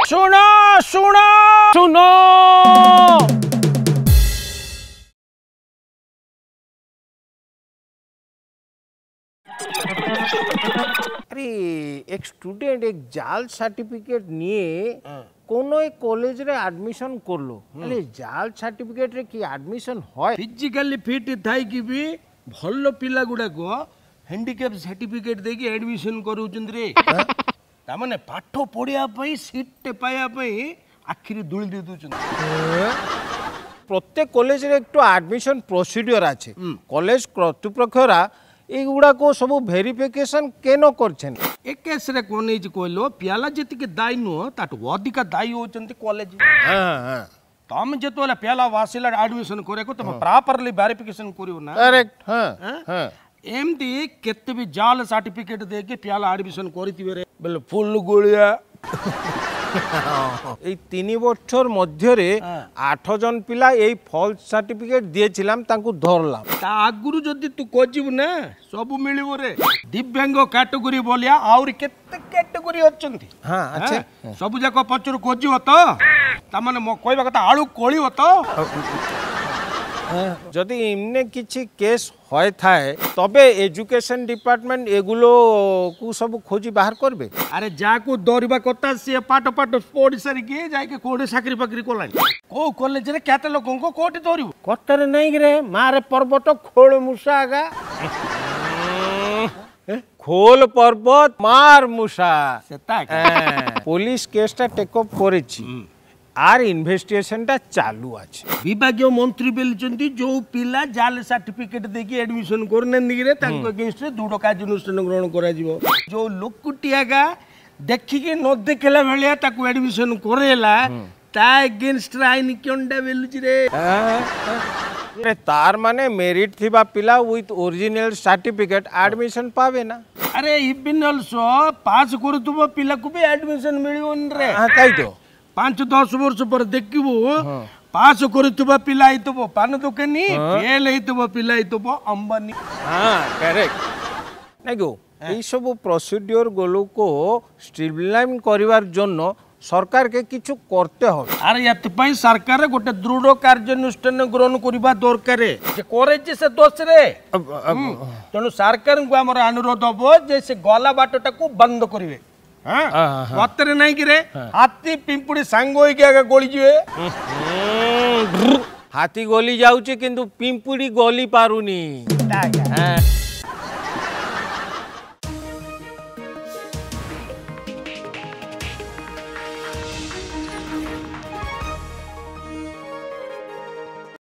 सुनो सुनो सुनो अरे एक स्टूडेंट एक जाल सर्टिफिकेट निये कोनो एक कॉलेज रे एडमिशन करलो अरे जाल सर्टिफिकेट रे की एडमिशन होय फिजिकली फिट थाई कि भी भल्लो पिला गुडा को हैंडीकैप सर्टिफिकेट देकी एडमिशन करूचंद रे ता माने पाठो पढिया पई सीट टे पाया पई आखिरी दुली दे दुचंद प्रत्येक कॉलेज रे एक तो एडमिशन प्रोसीजर आछे कॉलेज कर्तृपक्षरा एगुड़ा को सब वेरिफिकेशन केनो करछन एक केस रे कोन एज कोइलो प्याला जति के दाई नो ताट अधिका दाई होचंती कॉलेज हां तम जेतोला प्याला वासिला एडमिशन करे को तम प्रॉपर्ली वेरिफिकेशन करियो ना करेक्ट हां एमडी केते भी जाल सर्टिफिकेट दे के प्याला एडमिशन करितिबे रे बोले फुल गोलिया এই 3 বছর মধ্যে 8 জন পিলা এই ফলস সার্টিফিকেট দিয়েছিলাম তাଙ୍କୁ ধরলাম তা আগুরু যদি তু কোজিবু না সবু মিলিবো রে দিব্যাঙ্গ ক্যাটাগরি বলিয়া আউরি কেতে ক্যাটাগরি অছন্তি हां अच्छा সবু যাক পচর কোজিবো তো তা মানে ম কইবা কথা আলু কোলিবো তো যদি ইমনে কিছু কেস হয় থাকে তবে এডুকেশন ডিপার্টমেন্ট এগুলো কু সব খোঁজি বাহার করবে আরে যাকু দরিবা কথা সে পাট পাট পড়ি সারি কি যাইকে কোড়ে চাকরি বাকরি কলানি কো কলেজ রে কেতে লোকଙ୍କୁ কোটি দরিব কতরে নাই রে মারে পর্বত খোল মুসাগা খোল পর্বত মার মুসা সেটা পুলিশ কেসটা টেক অফ করেছি আর ইনভেস্টিগেশনটা চালু আছে বিভাগীয় মন্ত্রী বলছেন যে পিলা জাল সার্টিফিকেট দেখি এডমিশন করনে নিরে তাଙ୍କ এগেইনস্ট রে দৃঢ় କାର୍ଯ୍ୟାନୁଷ୍ଠାନ গ্রহণ করাଯିବ जो লোকটিয়াগা देखिके न देखला भलिया ताकू एडमिशन करेला ता एगेइनस्ट रे आईन कोनडा बेलुची रे अरे तार माने मेरिट थिबा पिला विथ ओरिजिनल सर्टिफिकेट एडमिशन पावे ना अरे इवन आल्सो पास करतुबो पिला को भी एडमिशन मिलियोन रे हां काई तो 5-10 वर्ष पर देखिबो पास करतुबा पिला आइतबो पान दुकानी फेल आइतबो पिला आइतबो अंबानी हां करेक्ट नाइगो এই সব প্রসিডিওর গুলো को স্ট্রিমলাইন করিবার জন্য सरकार के किछु करते हो अरे याते पई सरकार गोटे दृढ़ कार्यानुष्ठान ग्रहण करिबा दरकार जे करे जे से दोष रे तनु सरकार को हमर अनुरोध हबो जे से गला बाटटा को बंद करिवे हां वतरे नाही कि रे हाथी पिंपुड़ी सांग होई के आगे गोली जिवे हाथी गोली जाउची किंतु पिंपुड़ी गोली पारुनी हां